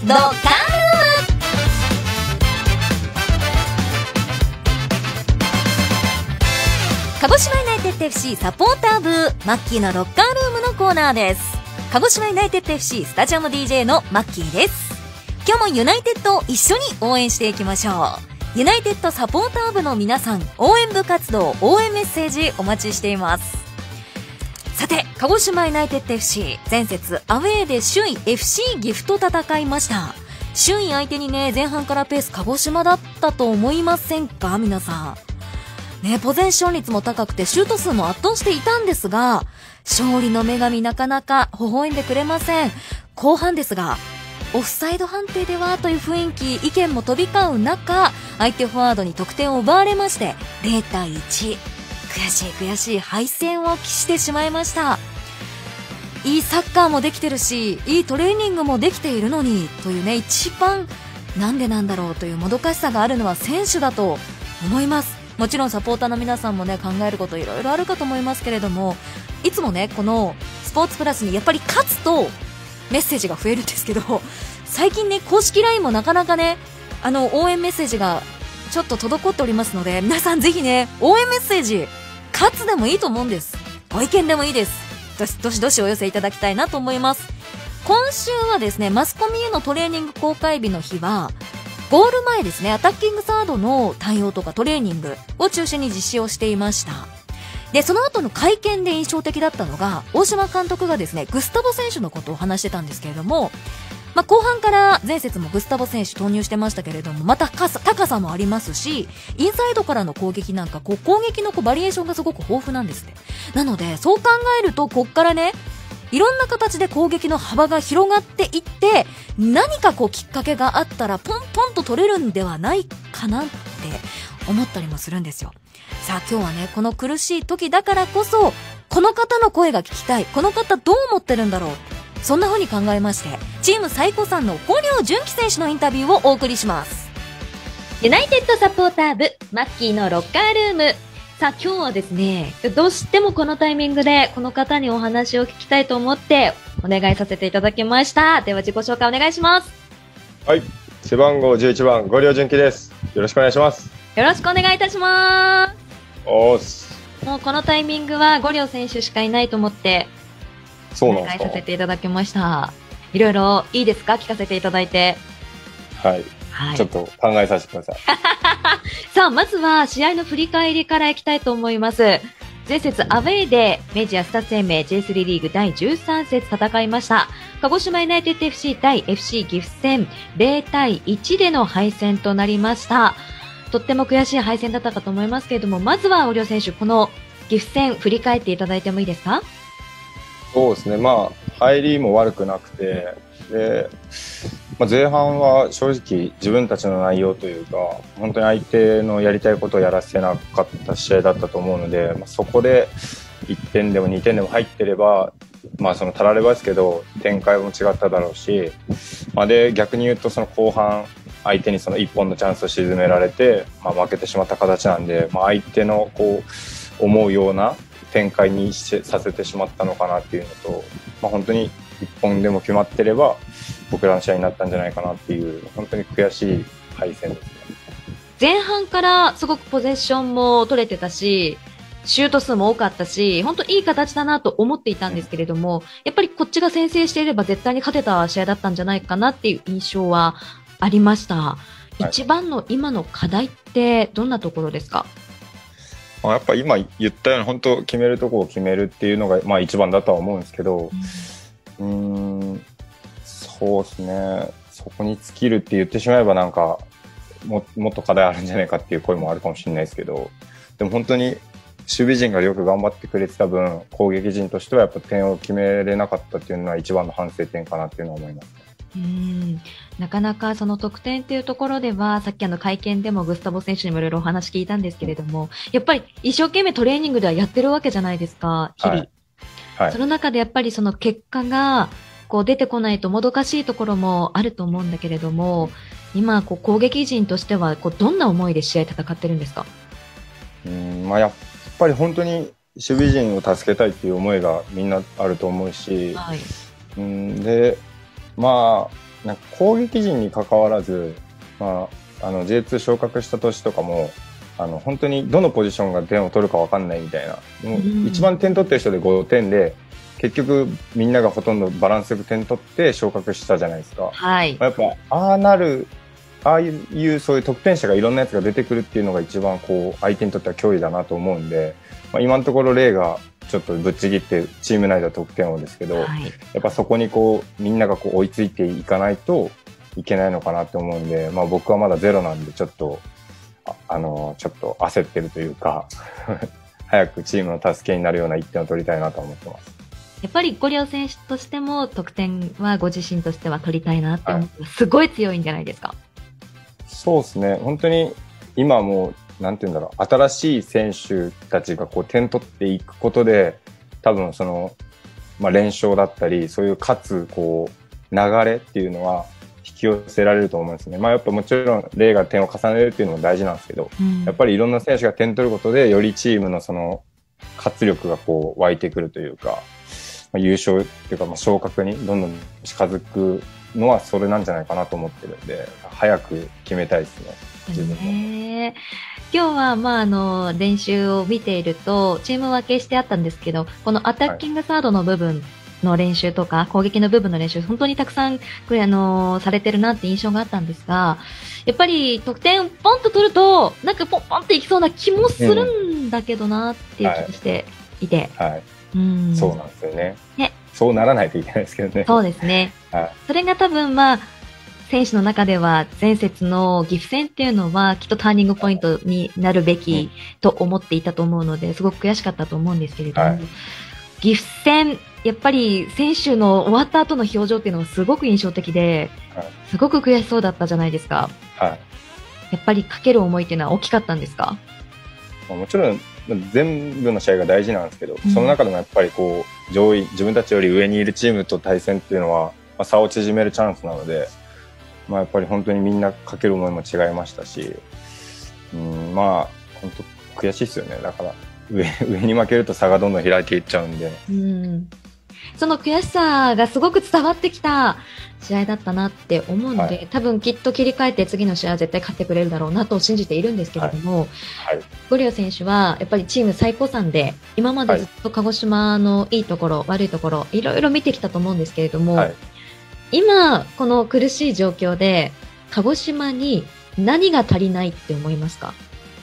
ドッカンルーム。鹿児島ユナイテッド FC サポーター部マッキーのロッカールームのコーナーです。鹿児島ユナイテッド FC スタジアム DJ のマッキーです。今日もユナイテッドを一緒に応援していきましょう。ユナイテッドサポーター部の皆さん、応援部活動、応援メッセージお待ちしています。さて、鹿児島ユナイテッド FC 前節アウェーで首位 FC 岐阜と戦いました。首位相手にね、前半からペース鹿児島だったと思いませんか皆さんね。ポゼッション率も高くてシュート数も圧倒していたんですが、勝利の女神なかなか微笑んでくれません。後半ですがオフサイド判定ではという雰囲気、意見も飛び交う中、相手フォワードに得点を奪われまして0対1、悔しい敗戦を喫してしまいました。いいサッカーもできてるし、いいトレーニングもできているのにというね、一番なんでなんだろうというもどかしさがあるのは選手だと思います。もちろんサポーターの皆さんもね、考えることいろいろあるかと思いますけれども、いつもね、このスポーツプラスにやっぱり勝つとメッセージが増えるんですけど、最近ね、公式 LINE もなかなかね、応援メッセージがちょっと滞っておりますので、皆さんぜひね、応援メッセージ勝つでもいいと思うんです。ご意見でもいいです。どしどしお寄せいただきたいなと思います。今週はですね、マスコミへのトレーニング公開日の日はゴール前ですね、アタッキングサードの対応とかトレーニングを中心に実施をしていました。で、その後の会見で印象的だったのが、大島監督がですね、グスタボ選手のことを話してたんですけれども、後半から前節もグスタボ選手投入してましたけれども、また高さもありますし、インサイドからの攻撃なんか、攻撃のバリエーションがすごく豊富なんですね。なので、そう考えると、こっからね、いろんな形で攻撃の幅が広がっていって、何かきっかけがあったら、ポンポンと取れるんではないかなって思ったりもするんですよ。さあ、今日はね、この苦しい時だからこそ、この方の声が聞きたい。この方どう思ってるんだろう。そんな風に考えまして、チーム最古参の五稜純喜選手のインタビューをお送りします。ユナイテッドサポーター部、マッキーのロッカールーム。さあ、今日はですね、どうしてもこのタイミングでこの方にお話を聞きたいと思ってお願いさせていただきました。では自己紹介お願いします。 はい、背番号11番、五稜純喜です。よろしくお願いします。 よろしくお願いいたします。 おーす。 もうこのタイミングは五稜選手しかいないと思ってお願いさせていただきました。いろいろいいですか、聞かせていただいて。 はい、ちょっと考えさせてください。 さあ、まずは試合の振り返りからいきたいと思います。前節アウェーで明治安田生命 J3 リーグ第13節戦いました。鹿児島ユナイテッド FC 対 FC 岐阜戦0対1での敗戦となりました。とっても悔しい敗戦だったかと思いますけれども、まずは五稜選手、この岐阜戦振り返っていただいてもいいですか？ そうですね、入りも悪くなくて、で、前半は正直自分たちの内容というか、本当に相手のやりたいことをやらせなかった試合だったと思うので、そこで1点でも2点でも入ってれば、そのたらればですけど展開も違っただろうし、で逆に言うとその後半相手にその1本のチャンスを沈められて、負けてしまった形なんで、相手の思うような展開にさせてしまったのかなっていうのと、本当に1本でも決まってれば僕らの試合になったんじゃないかなっていう、本当に悔しい敗戦ですね。 前半からすごくポゼッションも取れてたし、シュート数も多かったし、本当いい形だなと思っていたんですけれども、やっぱりこっちが先制していれば絶対に勝てた試合だったんじゃないかなっていう印象はありました。一番の今の課題ってどんなところですか？ やっぱ今言ったように本当決めるとこを決めるっていうのが一番だとは思うんですけど、そうですね、そこに尽きるって言ってしまえばもっと課題あるんじゃないかっていう声もあるかもしれないですけど、でも本当に守備陣がよく頑張ってくれてた分、攻撃陣としてはやっぱ点を決めれなかったっていうのは一番の反省点かなっていうのは思います。 なかなかその得点っていうところでは、さっき会見でもグスタボ選手にもいろいろお話聞いたんですけれども、やっぱり一生懸命トレーニングではやってるわけじゃないですか、日々。その中でやっぱりその結果が出てこないともどかしいところもあると思うんだけれども、今攻撃陣としてはどんな思いで試合戦ってるんですか？ やっぱり本当に守備陣を助けたいっていう思いがみんなあると思うし、でなんか攻撃陣に関わらず、J2 昇格した年とかも、本当にどのポジションが点を取るか分かんないみたいな、もう一番点取ってる人で5点で、結局みんながほとんどバランスよく点取って昇格したじゃないですか。 はい。 やっぱああいうそういう得点者がいろんなやつが出てくるっていうのが一番こう相手にとっては脅威だなと思うんで、今のところレイがちょっとぶっちぎってチーム内では得点王ですけど、やっぱそこにこうみんながこう追いついていかないといけないのかなって思うんで、僕はまだゼロなんでちょっと焦ってるというか早くチームの助けになるような1点を取りたいなと思ってます。 やっぱりゴリョ選手としても得点はご自身としては取りたいなって思って、すごい強いんじゃないですか。 そうですね。本当に今もうなんていうんだろう、新しい選手たちがこう点取っていくことで、多分その連勝だったりそういう勝つこう流れっていうのは引き寄せられると思うんですね。やっぱもちろんレイが点を重ねるっていうのも大事なんですけど、やっぱりいろんな選手が点取ることでよりチームのその活力がこう湧いてくるというか、優勝っていうか昇格にどんどん近づくのはそれなんじゃないかなと思ってるんで、早く決めたいですね。自分も。 今日は練習を見ているとチーム分けしてあったんですけど、このアタッキングサードの部分の練習とか、攻撃の部分の練習、本当にたくさんされてるなって印象があったんですが、やっぱり得点ポンと取るとなんかポンポンっていきそうな気もするんだけどなっていう気がしていて、 そうなんですよね。そうならないといけないですけどね。 そうですね。それが多分選手の中では前節の岐阜戦っていうのはきっとターニングポイントになるべきと思っていたと思うので、すごく悔しかったと思うんですけれども、岐阜戦、やっぱり選手の終わった後の表情っていうのがすごく印象的で、すごく悔しそうだったじゃないですか。やっぱりかける思いっていうのは大きかったんですか？ もちろん全部の試合が大事なんですけど、その中でもやっぱりこう上位、自分たちより上にいるチームと対戦っていうのは、差を縮めるチャンスなので、やっぱり本当にみんなかける思いも違いましたし、本当悔しいですよね。だから上に負けると差がどんどん開いていっちゃうんで、 その悔しさがすごく伝わってきた試合だったなって思うので、多分きっと切り替えて次の試合は絶対勝ってくれるだろうなと信じているんですけれども、ゴリョ選手はやっぱりチーム最高3で今までずっと鹿児島のいいところ、悪いところいろいろ見てきたと思うんですけれども、今この苦しい状況で鹿児島に何が足りないって思いますか？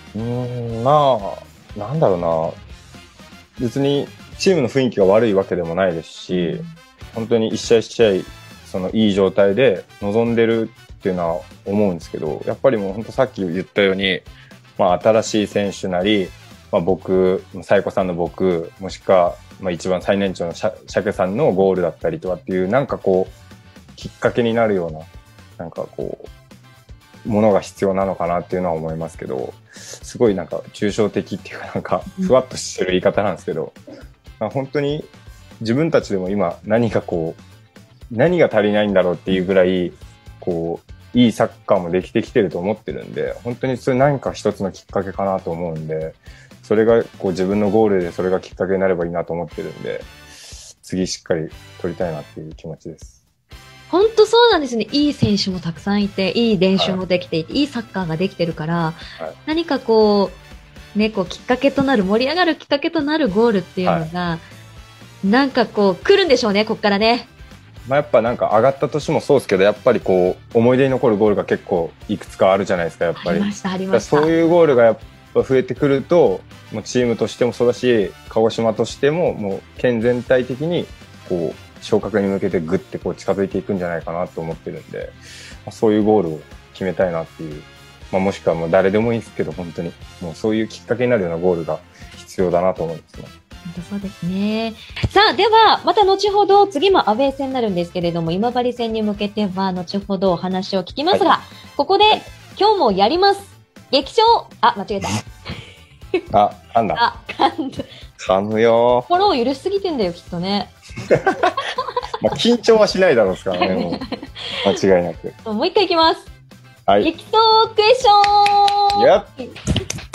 なんだろうな、別にチームの雰囲気が悪いわけでもないですし、本当に一試合一試合そのいい状態で臨んでるっていうのは思うんですけど、やっぱりもう本当さっき言ったように、新しい選手なり、僕、サイコさんの僕、もしくは一番最年長のシャケさんのゴールだったりとかっていうなんかこうきっかけになるようななんかこうものが必要なのかなっていうのは思いますけど、すごいなんか抽象的っていうかなんかふわっとしてる言い方なんですけど、本当に自分たちでも今何が足りないんだろうっていうぐらいこういいサッカーもできてきてると思ってるんで、本当にそれ何か一つのきっかけかなと思うんで、それがこう自分のゴールでそれがきっかけになればいいなと思ってるんで、次しっかり取りたいなっていう気持ちです。 本当そうなんですね。いい選手もたくさんいて、いい練習もできていて、いいサッカーができてるから、何かこうきっかけとなる、盛り上がるきっかけとなるゴールっていうのが、なんかこう来るんでしょうね、こっからね。 やっぱなんか上がった年もそうですけど、やっぱりこう思い出に残るゴールが結構いくつかあるじゃないですか、やっぱり。 ありました、ありました。 そういうゴールがやっぱ増えてくると、もうチームとしてもそうだし、鹿児島としてももう県全体的にこう昇格に向けてグッてこう近づいていくんじゃないかなと思ってるんで、そういうゴールを決めたいなっていう、もしくはもう誰でもいいんですけど、本当にもうそういうきっかけになるようなゴールが必要だなと思いますね。 本当そうですね。さあ、ではまた後ほど次もアウェー戦になるんですけれども、今治戦に向けては後ほどお話を聞きますが、ここで今日もやります。激賞、間違えた。 噛んだ。噛むよ。 心を許しすぎてんだよ、きっとね。 緊張はしないだろうですからね、もう間違いなく。 もう一回いきます。激走クエスチョン。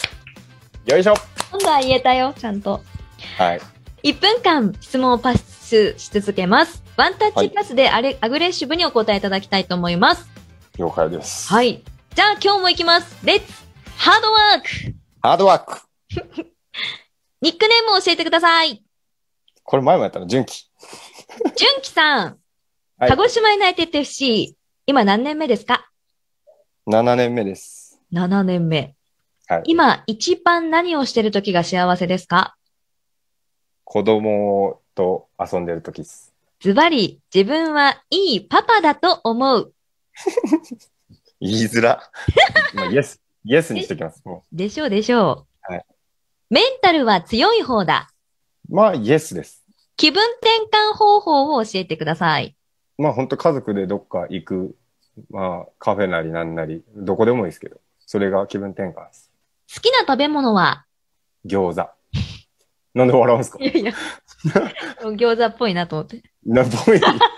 よいしょ。 今度は言えたよ、ちゃんと。 1分間質問をパススし続けます。ワンタッチパスでアグレッシブにお答えいただきたいと思います。 了解です。 はい。じゃあ今日も行きます。レッツハードワーク。 ハードワーク。 ニックネームを教えてください。 これ前もやったの、純喜。 純喜さん。 はい、 鹿児島ユナイテッド FC、今何年目ですか？ 7 年目です。 7年目。 はい。 今一番何をしてる時が幸せですか？ 子供と遊んでる時です。 ズバリ、自分はいいパパだと思う。 言いづら。まあ、イエスにしておきます。もうでしょうでしょう。はい。 メンタルは強い方だ。 まあ、イエスです。 気分転換方法を教えてください。 まあ、本当家族でどっか行く、まあ、カフェなりなんなり、どこでもいいですけど、それが気分転換です。 好きな食べ物は餃子。なんで笑うんですか？ いやいや。餃子っぽいなと思って。 ぽい。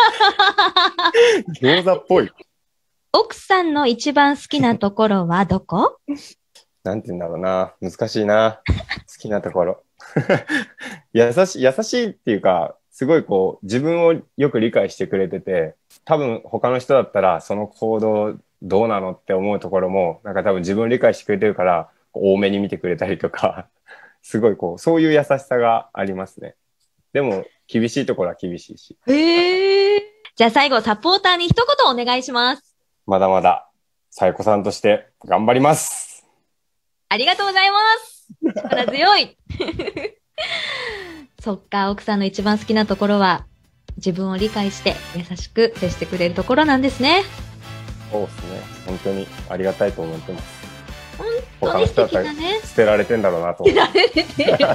餃子っぽい。 奥さんの一番好きなところはどこ？ なんて言うんだろうな。難しいな。好きなところ。優しいっていうか、すごいこう、自分をよく理解してくれてて、多分他の人だったらその行動どうなのって思うところも、なんか多分自分を理解してくれてるから、多めに見てくれたりとか、すごいこう、そういう優しさがありますね。でも、厳しいところは厳しいし。 へー。じゃあ最後、サポーターに一言お願いします。 まだまだ、サイコさんとして頑張ります。 ありがとうございます。力強い。そっか、奥さんの一番好きなところは、自分を理解して優しく接してくれるところなんですね。 そうですね。本当にありがたいと思ってます。 本当に素敵だね。 捨てられてんだろうなと思って。捨てられてる。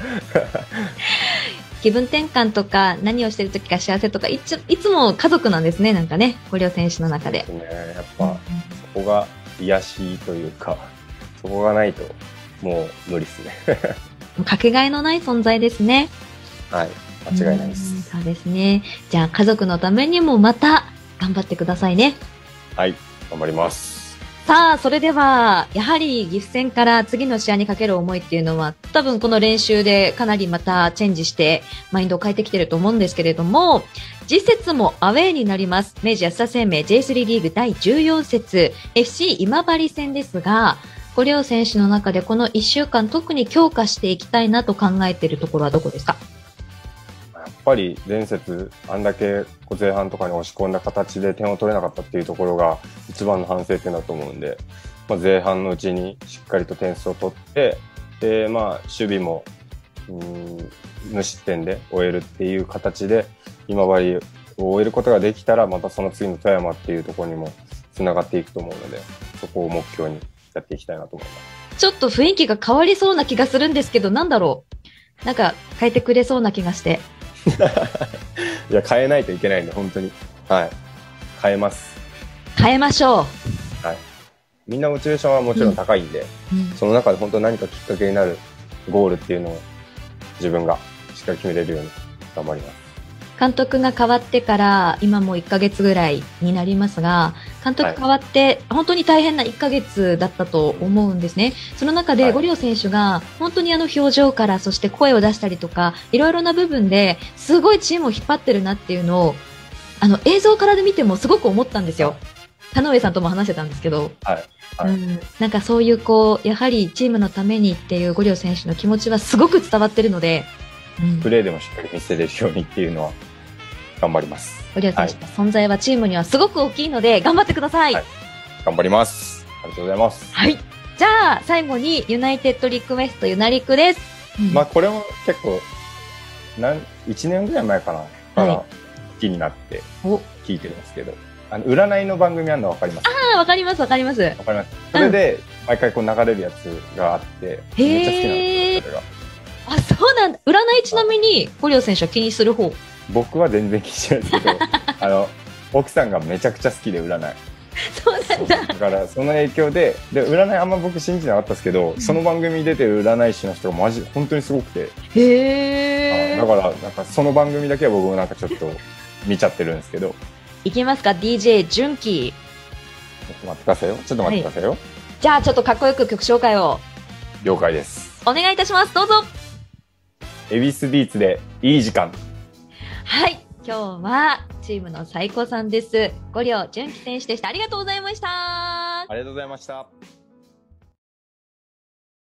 気分転換とか何をしてる時が幸せとかいつも家族なんですね、なんかね、ご両選手の中で。 そうですね。やっぱ、そこが癒しというか、そこがないともう無理ですね。 かけがえのない存在ですね。 はい。間違いないです。 そうですね。じゃあ家族のためにもまた頑張ってくださいね。 はい。頑張ります。 さあ、それでは、やはり岐阜戦から次の試合にかける思いっていうのは、多分この練習でかなりまたチェンジして、マインドを変えてきてると思うんですけれども、次節もアウェーになります。明治安田生命 J3 リーグ第14節、FC 今治戦ですが、ご両選手の中でこの1週間特に強化していきたいなと考えているところはどこですか？ やっぱり前節あんだけ前半とかに押し込んだ形で点を取れなかったっていうところが一番の反省点だと思うんで、まあ、前半のうちにしっかりと点数を取って、で、まあ、守備も無失点で終えるっていう形で今治を終えることができたら、またその次の富山っていうところにもつながっていくと思うので、そこを目標にやっていきたいなと思います。 ちょっと雰囲気が変わりそうな気がするんですけど、なんだろう、なんか変えてくれそうな気がして。 いや、変えないといけないんで、本当に。はい。変えます。 変えましょう。 はい。みんなモチベーションはもちろん高いんで、その中で本当何かきっかけになるゴールっていうのを自分がしっかり決めれるように頑張ります。 監督が変わってから今もう1ヶ月ぐらいになりますが、監督変わって本当に大変な1ヶ月だったと思うんですね。その中で五稜選手が本当に表情から、そして声を出したりとか、いろいろな部分ですごいチームを引っ張ってるなっていうのを映像からで見てもすごく思ったんですよ。田上さんとも話してたんですけど、なんかそういうやはりチームのためにっていう五稜選手の気持ちはすごく伝わってるので、 プレーでもしっかり見せれるようにっていうのは頑張ります。 五稜選手の存在はチームにはすごく大きいので頑張ってください。 はい、頑張ります。ありがとうございます。 はい。じゃあ最後にユナイテッドリクエストユナリクです。 まあこれも結構1年ぐらい前かなから好きになって聞いてるんですけど、占いの番組あるの分かりますか？ ああ、分かります分かります。 分かります。それで毎回流れるやつがあって、めっちゃ好きなんですよ、それが。 あ、そうなんだ。占いちなみに五稜選手は気にする方？ 僕は全然気にしないですけど、奥さんがめちゃくちゃ好きで占い。 そうなんだ。 だからその影響で占いあんま僕信じなかったですけど、その番組に出てる占い師の人がマジ本当にすごくて、だからなんかその番組だけは僕もなんかちょっと見ちゃってるんですけど。 いきますか、 DJ 純喜。 ちょっと待ってくださいよ。ちょっと待ってくださいよ。 じゃあちょっとかっこよく曲紹介を。 了解です。 お願いいたします。どうぞ。 恵比寿ビーツでいい時間。 はい。今日はチームの最高さんです。五稜純喜選手でした。ありがとうございました。 ありがとうございました。